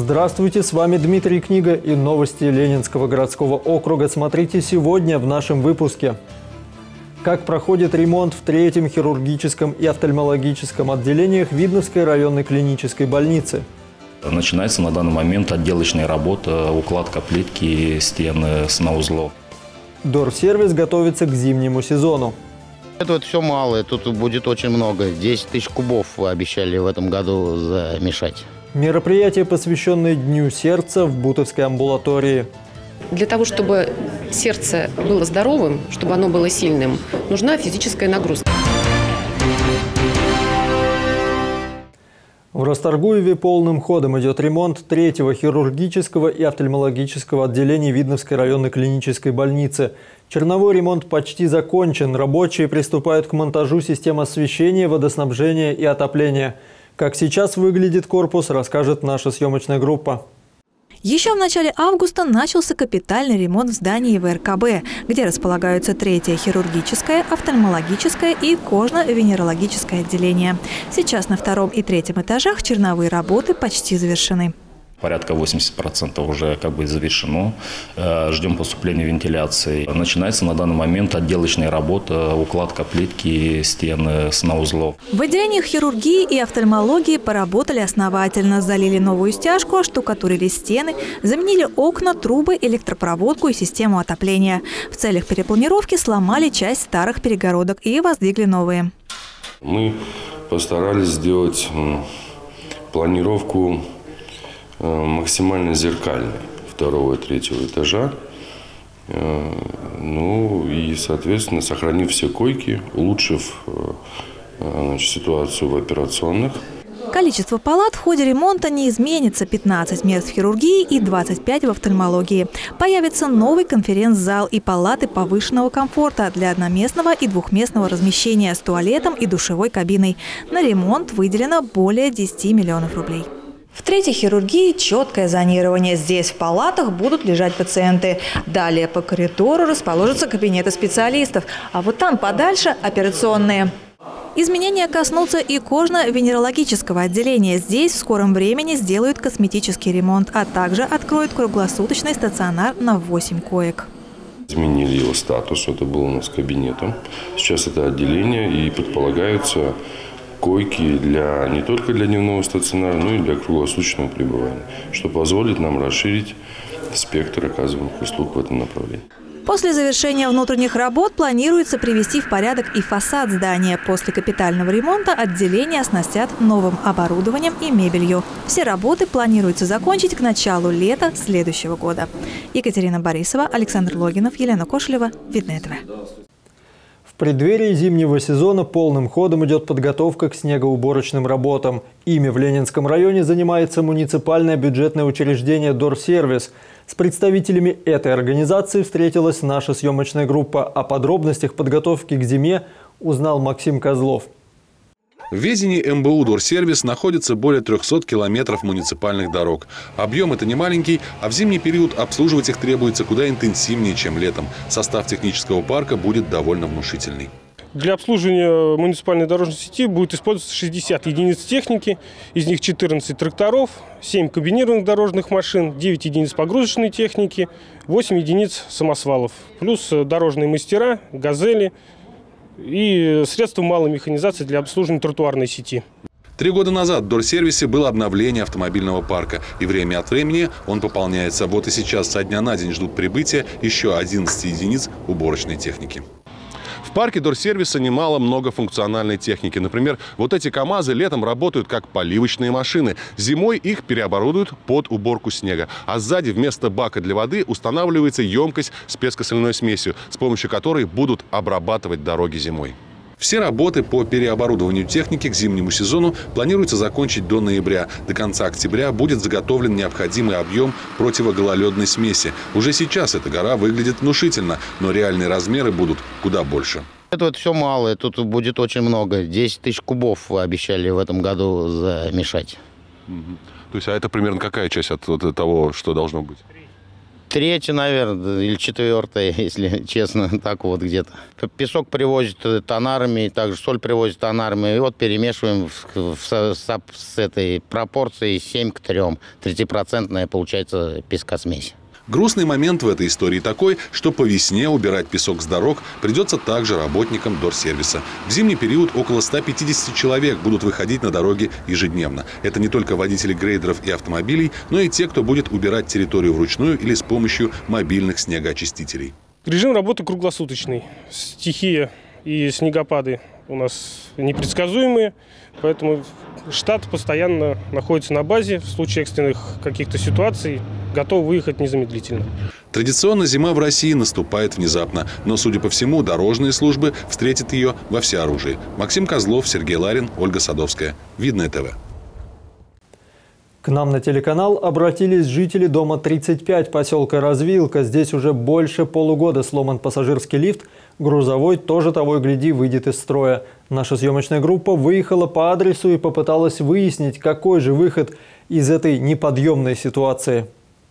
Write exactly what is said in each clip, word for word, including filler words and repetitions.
Здравствуйте, с вами Дмитрий Книга и новости Ленинского городского округа. Смотрите сегодня в нашем выпуске. Как проходит ремонт в третьем хирургическом и офтальмологическом отделениях Видновской районной клинической больницы? Начинается на данный момент отделочная работа, укладка плитки стен санузлов. Дорсервис готовится к зимнему сезону. Это вот все мало, тут будет очень много. десять тысяч кубов обещали в этом году замешать. Мероприятие, посвященное Дню сердца в Бутовской амбулатории. Для того, чтобы сердце было здоровым, чтобы оно было сильным, нужна физическая нагрузка. В Расторгуеве полным ходом идет ремонт третьего хирургического и офтальмологического отделения Видновской районной клинической больницы. Черновой ремонт почти закончен. Рабочие приступают к монтажу систем освещения, водоснабжения и отопления. Как сейчас выглядит корпус, расскажет наша съемочная группа. Еще в начале августа начался капитальный ремонт в здании вэ эр ка бэ, где располагаются третье хирургическое, офтальмологическое и кожно-венерологическое отделение. Сейчас на втором и третьем этажах черновые работы почти завершены. Порядка восьмидесяти процентов уже как бы завершено. Ждем поступления вентиляции. Начинается на данный момент отделочная работа, укладка плитки стен санузлов. В отделениях хирургии и офтальмологии поработали основательно. Залили новую стяжку, оштукатурили стены, заменили окна, трубы, электропроводку и систему отопления. В целях перепланировки сломали часть старых перегородок и воздвигли новые. Мы постарались сделать планировку максимально зеркальной второго и третьего этажа. Ну и, соответственно, сохранив все койки, улучшив значит, ситуацию в операционных. Количество палат в ходе ремонта не изменится – пятнадцать мест в хирургии и двадцать пять в офтальмологии. Появится новый конференц-зал и палаты повышенного комфорта для одноместного и двухместного размещения с туалетом и душевой кабиной. На ремонт выделено более десяти миллионов рублей. В третьей хирургии четкое зонирование. Здесь в палатах будут лежать пациенты. Далее по коридору расположатся кабинеты специалистов. А вот там подальше – операционные. Изменения коснутся и кожно-венерологического отделения. Здесь в скором времени сделают косметический ремонт, а также откроют круглосуточный стационар на восемь коек. Изменили его статус. Это было у нас кабинетом. Сейчас это отделение и предполагаются койки для, не только для дневного стационара, но и для круглосуточного пребывания, что позволит нам расширить спектр оказываемых услуг в этом направлении. После завершения внутренних работ планируется привести в порядок и фасад здания. После капитального ремонта отделение оснастят новым оборудованием и мебелью. Все работы планируется закончить к началу лета следующего года. Екатерина Борисова, Александр Логинов, Елена Кошелева, Видное ТВ. В преддверии зимнего сезона полным ходом идет подготовка к снегоуборочным работам. Ими в Ленинском районе занимается муниципальное бюджетное учреждение «Дорсервис». С представителями этой организации встретилась наша съемочная группа. О подробностях подготовки к зиме узнал Максим Козлов. В ведении эм бэ у «Дорсервис» находится более трёхсот километров муниципальных дорог. Объем это не маленький, а в зимний период обслуживать их требуется куда интенсивнее, чем летом. Состав технического парка будет довольно внушительный. Для обслуживания муниципальной дорожной сети будет использоваться шестьдесят единиц техники, из них четырнадцать тракторов, семь комбинированных дорожных машин, девять единиц погрузочной техники, восемь единиц самосвалов, плюс дорожные мастера, газели и средства малой механизации для обслуживания тротуарной сети. Три года назад в Дорсервисе было обновление автомобильного парка, и время от времени он пополняется. Вот и сейчас со дня на день ждут прибытия еще одиннадцати единиц уборочной техники. В парке Дорсервиса немало многофункциональной техники. Например, вот эти КАМАЗы летом работают как поливочные машины. Зимой их переоборудуют под уборку снега. А сзади вместо бака для воды устанавливается емкость с пескосоляной смесью, с помощью которой будут обрабатывать дороги зимой. Все работы по переоборудованию техники к зимнему сезону планируется закончить до ноября. До конца октября будет заготовлен необходимый объем противогололедной смеси. Уже сейчас эта гора выглядит внушительно, но реальные размеры будут куда больше. Это вот все мало, тут будет очень много. десять тысяч кубов обещали в этом году замешать. Угу. То есть, а это примерно какая часть от, от того, что должно быть? Третье, наверное, или четвертое, если честно, так вот где-то. Песок привозят тонарами, также соль привозят тонарами. И вот перемешиваем в, в, с, с этой пропорцией семь к трем. тридцатипроцентная получается пескосмесь. Грустный момент в этой истории такой, что по весне убирать песок с дорог придется также работникам Дорсервиса. В зимний период около ста пятидесяти человек будут выходить на дороги ежедневно. Это не только водители грейдеров и автомобилей, но и те, кто будет убирать территорию вручную или с помощью мобильных снегоочистителей. Режим работы круглосуточный. Стихия и снегопады у нас непредсказуемые, поэтому штат постоянно находится на базе. В случае экстренных каких-то ситуаций готов выехать незамедлительно. Традиционно зима в России наступает внезапно, но, судя по всему, дорожные службы встретят ее во всеоружии. Максим Козлов, Сергей Ларин, Ольга Садовская. Видное ТВ. К нам на телеканал обратились жители дома тридцать пять поселка Развилка. Здесь уже больше полугода сломан пассажирский лифт. Грузовой тоже того и гляди выйдет из строя. Наша съемочная группа выехала по адресу и попыталась выяснить, какой же выход из этой неподъемной ситуации.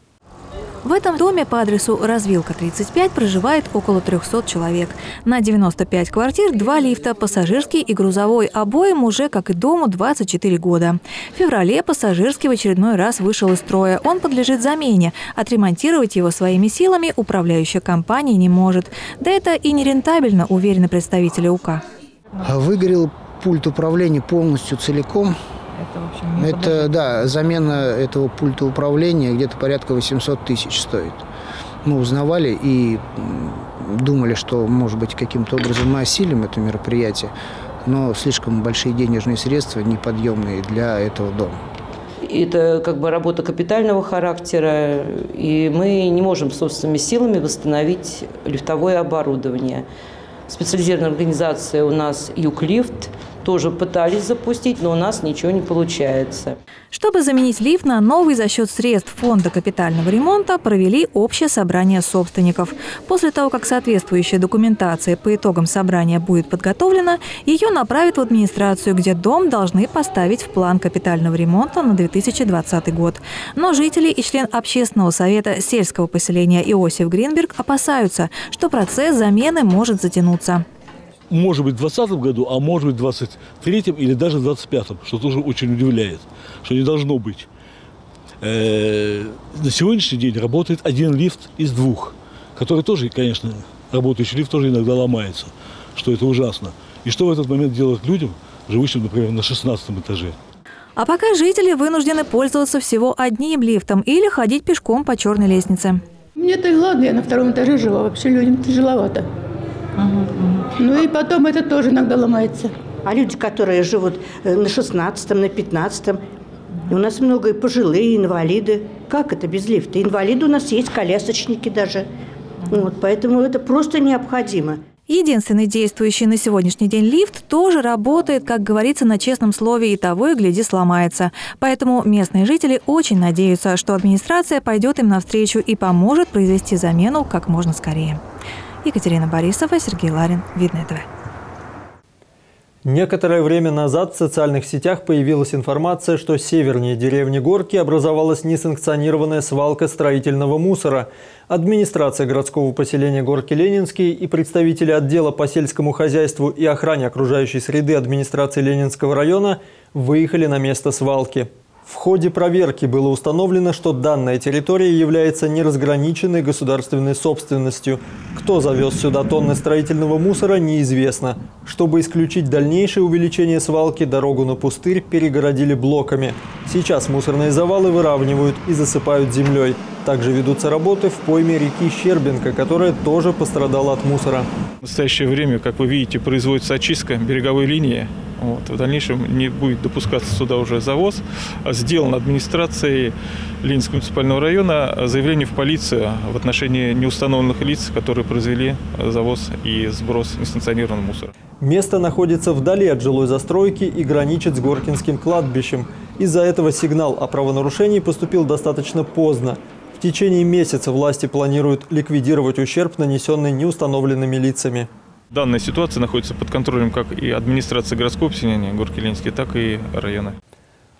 В этом доме по адресу Развилка тридцать пять проживает около трёхсот человек. На девяносто пять квартир два лифта, пассажирский и грузовой. Обоим уже, как и дому, двадцать четыре года. В феврале пассажирский в очередной раз вышел из строя. Он подлежит замене. Отремонтировать его своими силами управляющая компания не может. Да это и нерентабельно, уверены представители УК. Выгорел пульт управления полностью целиком. Это, в общем, не это да, замена этого пульта управления где-то порядка восьмисот тысяч стоит. Мы узнавали и думали, что, может быть, каким-то образом мы осилим это мероприятие, но слишком большие денежные средства неподъемные для этого дома. Это как бы работа капитального характера, и мы не можем собственными силами восстановить лифтовое оборудование. Специализированная организация у нас «Юглифт» тоже пытались запустить, но у нас ничего не получается. Чтобы заменить лифт на новый за счет средств фонда капитального ремонта, провели общее собрание собственников. После того, как соответствующая документация по итогам собрания будет подготовлена, ее направят в администрацию, где дом должны поставить в план капитального ремонта на две тысячи двадцатый год. Но жители и член общественного совета сельского поселения Иосиф Гринберг опасаются, что процесс замены может затянуться. Может быть, в двадцатом году, а может быть, в двадцать третьем или даже в двадцать пятом, что тоже очень удивляет, что не должно быть. Э-э- на сегодняшний день работает один лифт из двух, который тоже, конечно, работающий лифт тоже иногда ломается, что это ужасно. И что в этот момент делать людям, живущим, например, на шестнадцатом этаже? А пока жители вынуждены пользоваться всего одним лифтом или ходить пешком по черной лестнице. Мне-то и ладно, я на втором этаже жила, вообще людям тяжеловато. Ну и потом это тоже иногда ломается. А люди, которые живут на шестнадцатом, на пятнадцатом, у нас много и пожилые, и инвалиды. Как это без лифта? Инвалиды у нас есть, колясочники даже. Вот, поэтому это просто необходимо. Единственный действующий на сегодняшний день лифт тоже работает, как говорится, на честном слове, и того и гляди сломается. Поэтому местные жители очень надеются, что администрация пойдет им навстречу и поможет произвести замену как можно скорее. Екатерина Борисова, Сергей Ларин, Видное ТВ. Некоторое время назад в социальных сетях появилась информация, что севернее деревни Горки образовалась несанкционированная свалка строительного мусора. Администрация городского поселения Горки-Ленинский и представители отдела по сельскому хозяйству и охране окружающей среды администрации Ленинского района выехали на место свалки. В ходе проверки было установлено, что данная территория является неразграниченной государственной собственностью. Кто завез сюда тонны строительного мусора, неизвестно. Чтобы исключить дальнейшее увеличение свалки, дорогу на пустырь перегородили блоками. Сейчас мусорные завалы выравнивают и засыпают землей. Также ведутся работы в пойме реки Щербинка, которая тоже пострадала от мусора. В настоящее время, как вы видите, производится очистка береговой линии. Вот. В дальнейшем не будет допускаться сюда уже завоз. Сделан администрацией Ленинского муниципального района заявление в полицию в отношении неустановленных лиц, которые произвели завоз и сброс несанкционированного мусора. Место находится вдали от жилой застройки и граничит с Горкинским кладбищем. Из-за этого сигнал о правонарушении поступил достаточно поздно. В течение месяца власти планируют ликвидировать ущерб, нанесенный неустановленными лицами. Данная ситуация находится под контролем как и администрации городского поселения Горки-Ленинский, так и района.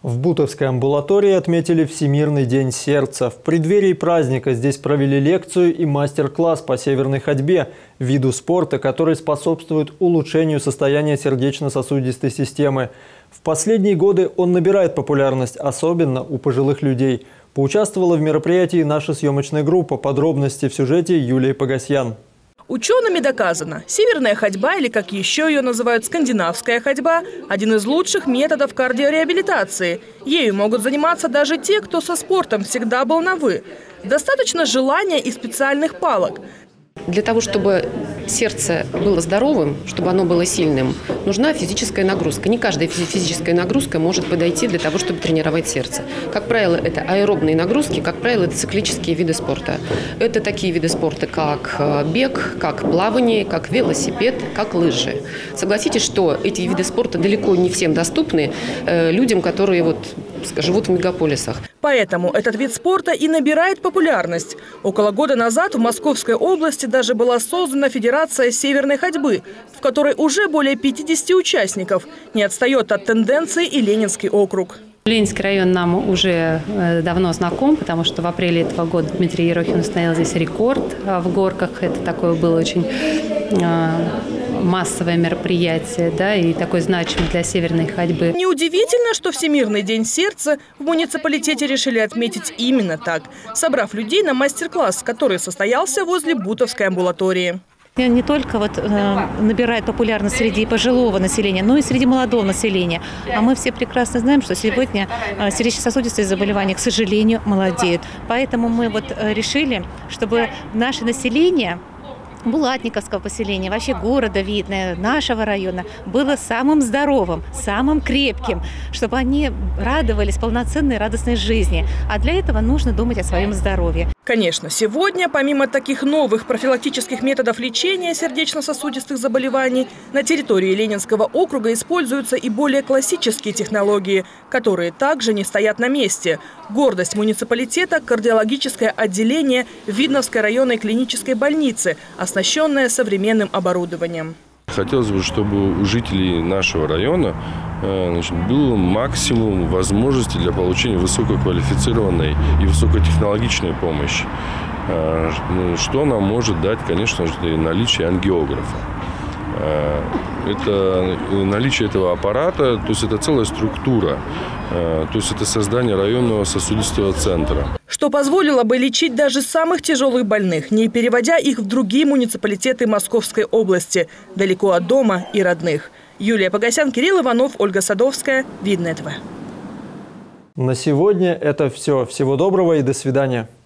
В Бутовской амбулатории отметили Всемирный день сердца. В преддверии праздника здесь провели лекцию и мастер-класс по северной ходьбе, виду спорта, который способствует улучшению состояния сердечно-сосудистой системы. В последние годы он набирает популярность, особенно у пожилых людей. Поучаствовала в мероприятии наша съемочная группа. Подробности в сюжете Юлии Погосян. Учеными доказано, северная ходьба, или как еще ее называют скандинавская ходьба, один из лучших методов кардиореабилитации. Ею могут заниматься даже те, кто со спортом всегда был на «вы». Достаточно желания и специальных палок. Для того, чтобы сердце было здоровым, чтобы оно было сильным, нужна физическая нагрузка. Не каждая физическая нагрузка может подойти для того, чтобы тренировать сердце. Как правило, это аэробные нагрузки, как правило, это циклические виды спорта. Это такие виды спорта, как бег, как плавание, как велосипед, как лыжи. Согласитесь, что эти виды спорта далеко не всем доступны людям, которые вот живут в мегаполисах. Поэтому этот вид спорта и набирает популярность. Около года назад в Московской области даже была создана Федерация северной ходьбы, в которой уже более пятидесяти участников. Не отстает от тенденции и Ленинский округ. Ленинский район нам уже давно знаком, потому что в апреле этого года Дмитрий Ерохин установил здесь рекорд в горках. Это такое было очень массовое мероприятие, да, и такой значимый для северной ходьбы. Неудивительно, что Всемирный день сердца в муниципалитете решили отметить именно так, собрав людей на мастер-класс, который состоялся возле Бутовской амбулатории. Не только вот, э, набирает популярность среди пожилого населения, но и среди молодого населения. А мы все прекрасно знаем, что сегодня э, сердечно-сосудистые заболевания, к сожалению, молодеют. Поэтому мы вот э, решили, чтобы наше население Булатниковского поселения, вообще города Видное, нашего района, было самым здоровым, самым крепким, чтобы они радовались полноценной радостной жизни. А для этого нужно думать о своем здоровье. Конечно, сегодня, помимо таких новых профилактических методов лечения сердечно-сосудистых заболеваний, на территории Ленинского округа используются и более классические технологии, которые также не стоят на месте. Гордость муниципалитета – кардиологическое отделение Видновской районной клинической больницы, оснащенное современным оборудованием. Хотелось бы, чтобы у жителей нашего района значит, был максимум возможностей для получения высококвалифицированной и высокотехнологичной помощи. Что нам может дать, конечно же, наличие ангиографа. Это наличие этого аппарата, то есть это целая структура, то есть это создание районного сосудистого центра. Что позволило бы лечить даже самых тяжелых больных, не переводя их в другие муниципалитеты Московской области, далеко от дома и родных. Юлия Погосян, Кирилл Иванов, Ольга Садовская, Видное ТВ. На сегодня это все. Всего доброго и до свидания.